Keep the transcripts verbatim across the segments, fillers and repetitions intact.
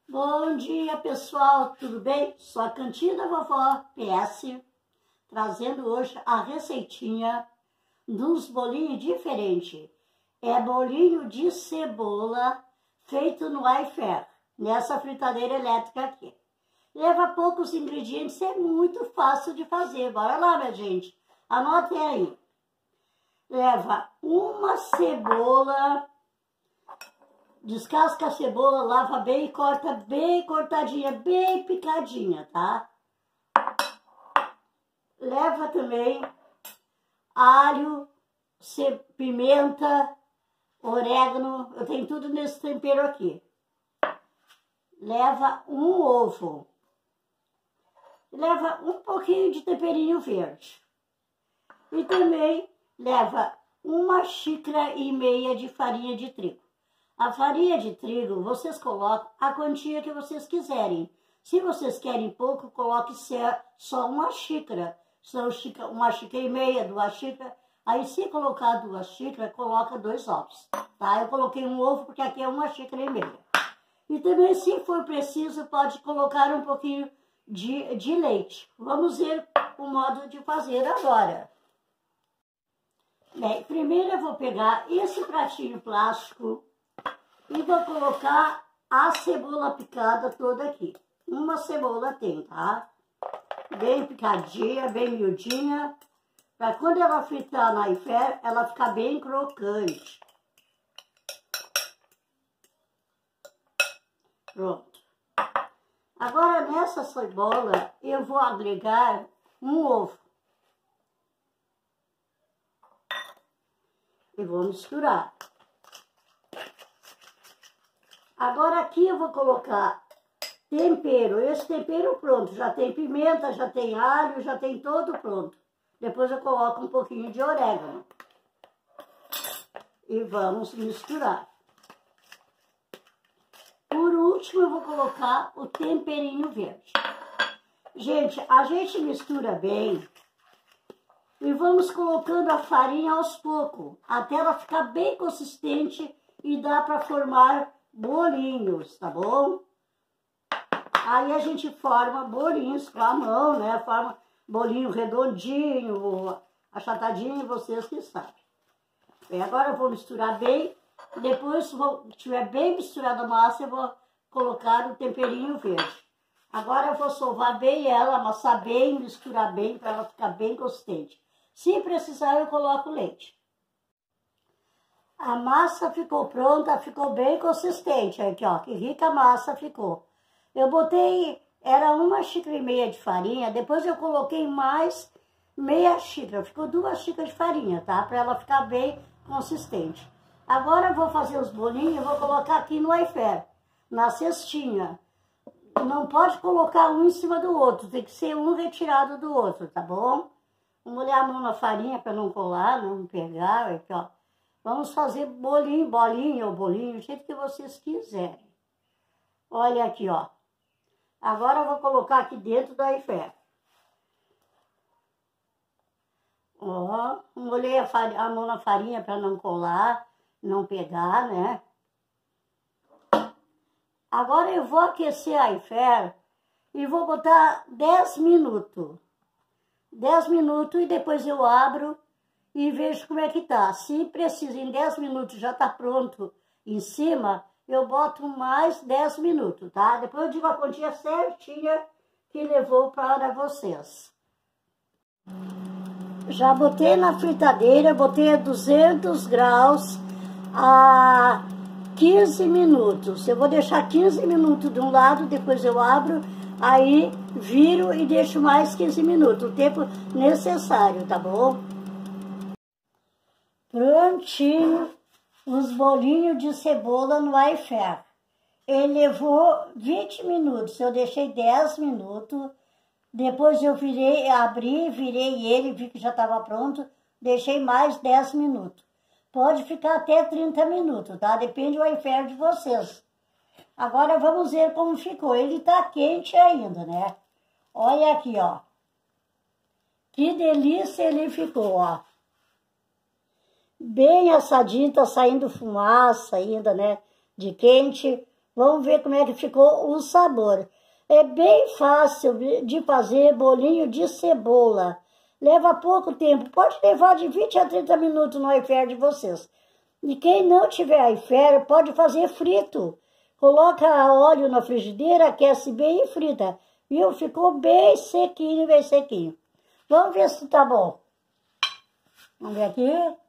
Bom dia, pessoal, tudo bem? Sou a Cantina da Vovó P S, trazendo hoje a receitinha dos bolinhos diferentes. É bolinho de cebola feito no air fryer, nessa fritadeira elétrica aqui. Leva poucos ingredientes, é muito fácil de fazer. Bora lá, minha gente, anotem aí. Leva uma cebola, descasca a cebola, lava bem e corta bem cortadinha, bem picadinha, tá? Leva também alho, pimenta, orégano, eu tenho tudo nesse tempero aqui. Leva um ovo. Leva um pouquinho de temperinho verde. E também leva uma xícara e meia de farinha de trigo. A farinha de trigo, vocês colocam a quantia que vocês quiserem. Se vocês querem pouco, coloque só uma xícara. São uma xícara e meia, duas xícaras. Aí, se colocar duas xícaras, coloca dois ovos, tá? Eu coloquei um ovo porque aqui é uma xícara e meia. E também, se for preciso, pode colocar um pouquinho de, de leite. Vamos ver o modo de fazer agora. Bem, primeiro eu vou pegar esse pratinho plástico e vou colocar a cebola picada toda aqui. Uma cebola tem, tá? Bem picadinha, bem miudinha. Para quando ela fritar na air fryer, ela ficar bem crocante. Pronto. Agora nessa cebola eu vou agregar um ovo. E vou misturar. Agora aqui eu vou colocar tempero. Esse tempero pronto, já tem pimenta, já tem alho, já tem todo pronto. Depois eu coloco um pouquinho de orégano. E vamos misturar. Por último eu vou colocar o temperinho verde. Gente, a gente mistura bem. E vamos colocando a farinha aos poucos. Até ela ficar bem consistente e dá para formar bolinhos, tá bom? Aí a gente forma bolinhos com a mão, né? Forma bolinho redondinho, achatadinho, vocês que sabem. Bem, agora eu vou misturar bem. Depois, se tiver bem misturada a massa, eu vou colocar o temperinho verde. Agora eu vou sovar bem ela, amassar bem, misturar bem, para ela ficar bem consistente. Se precisar, eu coloco leite. A massa ficou pronta, ficou bem consistente. Aqui, ó, que rica massa ficou. Eu botei, era uma xícara e meia de farinha, depois eu coloquei mais meia xícara. Ficou duas xícaras de farinha, tá? Para ela ficar bem consistente. Agora eu vou fazer os bolinhos, eu vou colocar aqui no air fryer, na cestinha. Não pode colocar um em cima do outro, tem que ser um retirado do outro, tá bom? Vou molhar a mão na farinha para não colar, não pegar, aqui, ó. Vamos fazer bolinho, bolinha ou bolinho, do jeito que vocês quiserem. Olha aqui, ó. Agora eu vou colocar aqui dentro do air fryer. Ó, molhei a, farinha, a mão na farinha para não colar, não pegar, né? Agora eu vou aquecer a air fryer e vou botar dez minutos. dez minutos e depois eu abro e vejo como é que tá. Se precisa, em dez minutos já tá pronto em cima, eu boto mais dez minutos, tá? Depois eu digo a quantia certinha que levou para vocês. Já botei na fritadeira, botei a duzentos graus a quinze minutos. Eu vou deixar quinze minutos de um lado, depois eu abro, aí viro e deixo mais quinze minutos, o tempo necessário, tá bom? Prontinho os bolinhos de cebola no air fryer. Ele levou vinte minutos, eu deixei dez minutos, depois eu virei, abri, virei ele, vi que já estava pronto, deixei mais dez minutos. Pode ficar até trinta minutos, tá? Depende do air fryer de vocês. Agora vamos ver como ficou. Ele tá quente ainda, né? Olha aqui, ó. Que delícia ele ficou, ó. Bem assadinho, tá saindo fumaça ainda, né? De quente. Vamos ver como é que ficou o sabor. É bem fácil de fazer bolinho de cebola. Leva pouco tempo. Pode levar de vinte a trinta minutos no air fryer de vocês. E quem não tiver air fryer pode fazer frito. Coloca óleo na frigideira, aquece bem e frita. Viu? Ficou bem sequinho, bem sequinho. Vamos ver se tá bom. Vamos ver aqui.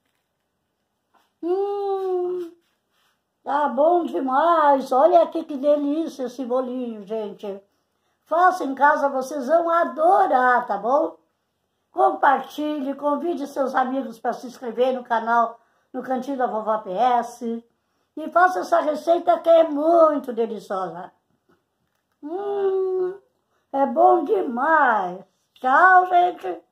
Hum, tá bom demais. Olha aqui que delícia esse bolinho, gente. Faça em casa, vocês vão adorar, tá bom? Compartilhe, convide seus amigos para se inscrever no canal, no Cantinho da Vovó P S. E faça essa receita que é muito deliciosa. Hum, é bom demais. Tchau, gente.